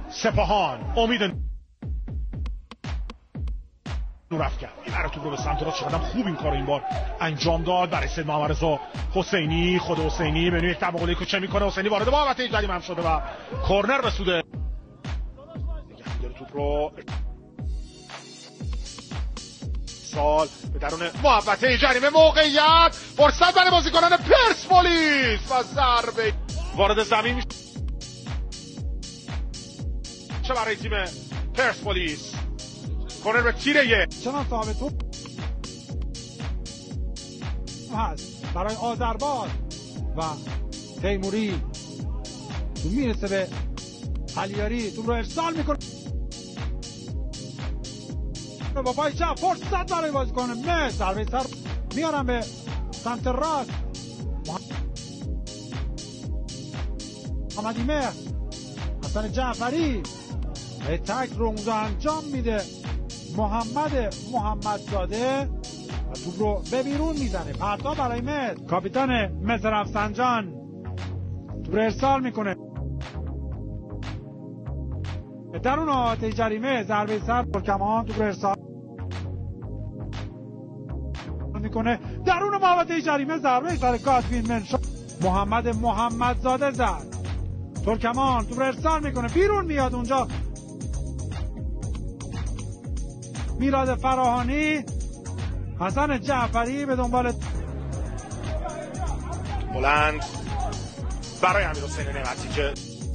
سپاهان امید نورافکن برای توپ رو به سمت راست چقدر خوب این کار این بار انجام داد برای سید محمد رضا حسینی. خود حسینی به نوعی یک تماقلی که چه میکنه، حسینی وارد محوطه جریمه هم شده و کورنر به سود نگهدار توپ رو سال به درون محوطه جریمه. موقعیت فرصت برای بازیکنان پرسپولیس و ضربه وارد زمین میشه برای تیم پرسپولیس. کورنر به تیره چنان صاحب توپ هست برای آذربایجان و تیموری تو میرسه به علیاری، توپ رو ارسال میکنه با پای چپ، فرصت برای بازیکن مصر، ضربه سر میارن به سمت راست. محمدی مهر، حسن جعفری تک رو اونجا انجام میده محمدزاده و توپ رو به بیرون میزنه. پرتاب برای مصر، کاپیتان مصر رفسنجان توپ رو ارسال میکنه درون محوطه جریمه. ضربه سر ترکمان، توپ رو ارسال میکنه درون محوطه جریمه. ضربه سر گادوین منشا، محمدزاده زد. ترکمان توپ رو ارسال میکنه بیرون میاد اونجا. میلاد فراهانی، حسن جعفری به دنبال بلند برای امیرحسین نعمتی که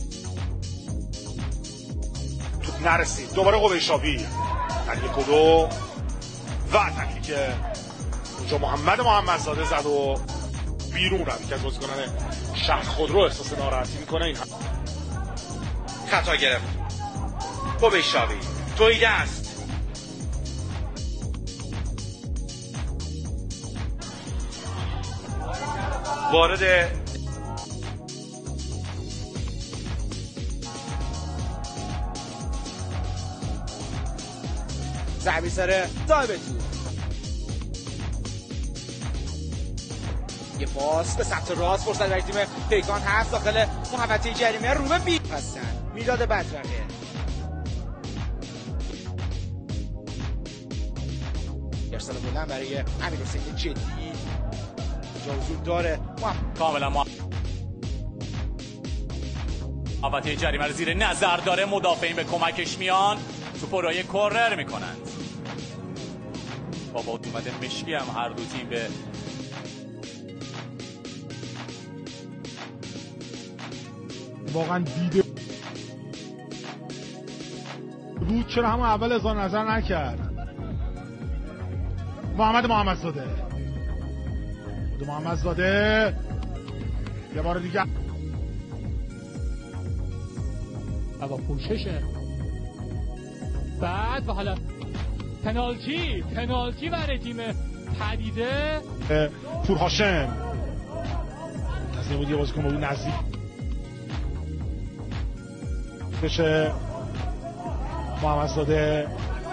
توپ نرسید. دوباره قبیشاوی در 1 و 2 و تکلیک اونجا محمدزاده زد و بیرون رفت. که از بازیکنان شهر خودرو احساس ناراحتی میکنه. این خطا گرفت قبیشاوی، دویده است. وارد ضربه سر صاحب توپ، یه پاس به سمت راست، فرصت برای تیم پیکان هست داخل محوطه جریمه. روبه بی هستن میلاد بدرقه، ارسال بلند برای امیرحسین جدی، حضور داره کاملا محوطه جریمه رو زیر نظر داره. مدافعین به کمکش میان، توپ رو کورنر میکنند. بابا اومده مشکی هم هر دو تیم به واقعا دیده بود، چرا همون اول اظهار نظر نکرد. محمدزاده یه بار دیگه و با پوششه بعد و حالا پنالتی برای تیم پدیده. پور هاشم تصمیم بود یه بازیکن بود نزدیک بشه. محمدزاده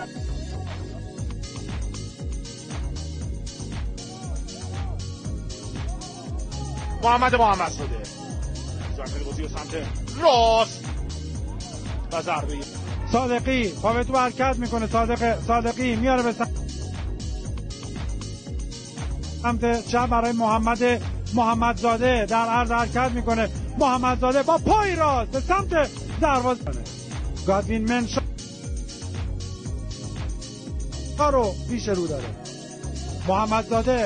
محمدزاده ضربه بازی به سمت راست و ضربه صادقی پا تو حرکت میکنه. صادقی میاره به سمت چپ برای محمدزاده در عرض حرکت میکنه. محمدزاده با پای راست به سمت دروازه. گادوین منشا رو پیش رو داره. محمدزاده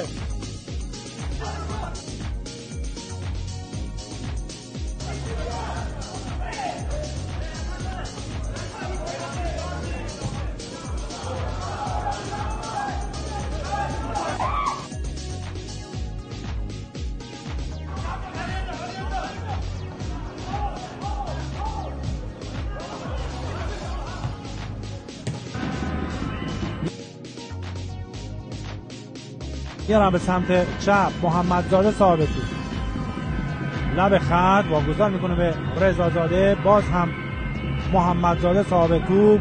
میارم به سمت چپ. محمدزاده صاحب توپ لب خط واگذار میکنه به رضازاده. باز هم محمدزاده صاحب توپ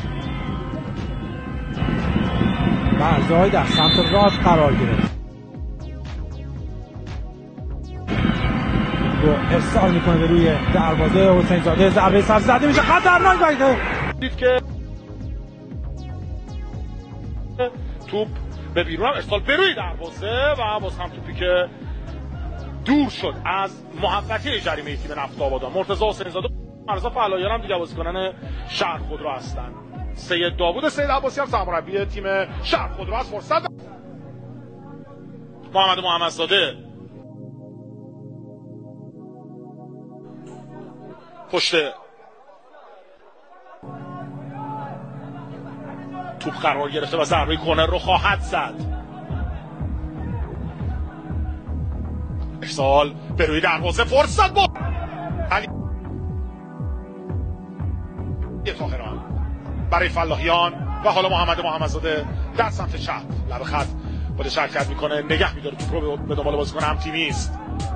برزای در سمت راست قرار گرفت. رو ارسال میکنه به روی دروازه حسین زاده. ضربه سر زده میشه، خطرناک باشه. دید که توپ به بیرون هم ارسال به روی دروازه و باز هم توپی که دور شد از محوطه جریمه تیم نفت آبادان. مرتضی حسین زاده مرزا فعلایان هم دیگه بازیکنان شهر خودرو هستن. سید داوود سید عباسی هم سرمربی تیم شهر خودرو از فرصت محمد محمدزاده پشت توپ قرار گرفته و ضربه کرنر رو خواهد زد. ارسال به روی دروازه، فرصت با علی طاهران برای فلاحیان و حالا محمد محمدزاده در سمت چپ لب خط خودش حرکت میکنه، نگه میداره توپ رو به دنبال بازیکن هم تیمی است.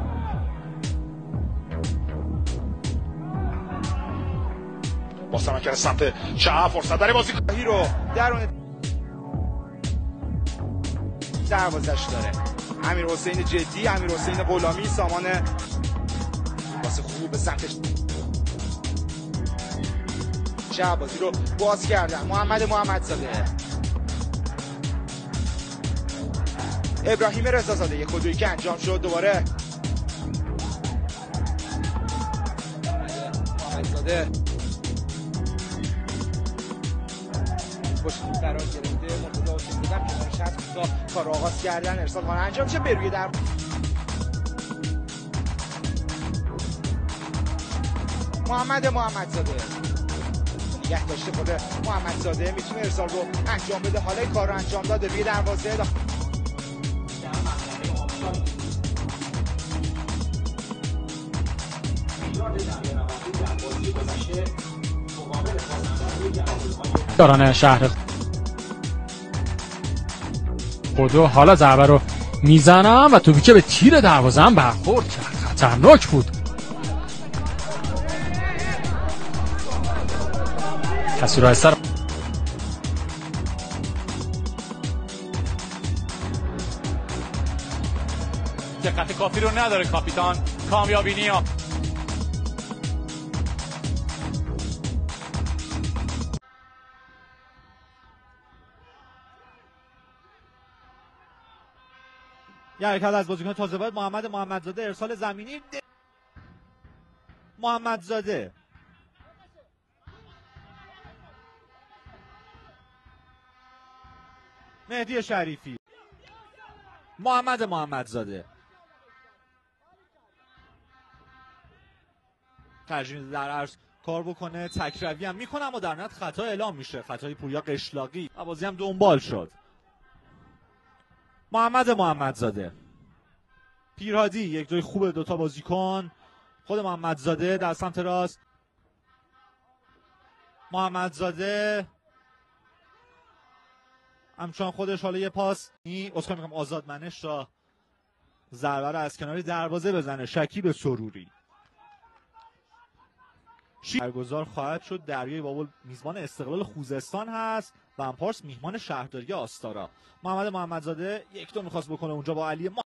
با سمکر سمت چپ فرصت برای بازیکن رو درون دروازش داره امیر حسین جدی، امیر حسین غلامی، سامان واسه خوب به سمت چپ بازی رو باز کردن. محمد محمدزاده، ابراهیم رضازاده، یک خودویی که انجام شد. دوباره محمدزاده پشت قرار گرفته، مرتضی حسین زاده کنار 60 تا کار آغاز کردن. ارسال خانه انجام چه به روی در محمد محمدزاده نگه داشته. خود محمدزاده میتونه ارسال رو انجام بده. حالا این کار رو انجام داده روی دروازه. داران شهر خودرو حالا ضربه رو میزنم و توپی که به تیر دروازه هم برخورد کرد، خطرناک بود. کسی رو از سر دقت کافی رو نداره کاپیتان. کامیابی نیا یه حرکت از بازیکن تازه وارد محمد محمدزاده، ارسال زمینی محمدزاده. مهدی شریفی، محمد محمدزاده ترجیح در عرض کار بکنه، تکروی هم میکنه اما در نهایت خطا اعلام میشه، خطای پوریا قشلاقی و بازی هم دنبال شد. محمد محمدزاده، پیرهادی، یک دوی خوب دوتا بازیکن. خود محمدزاده در سمت راست، محمدزاده همچنان خودش حالا یه پاس اسکار میگم آزاد منش را ضربه رو از کناری دروازه بزنه. شکیب سروری برگزار خواهد شد. دریای بابل میزبان استقلال خوزستان هست و امپارس میهمان شهرداری آستارا. محمد محمدزاده یک دو میخواست بکنه اونجا با علی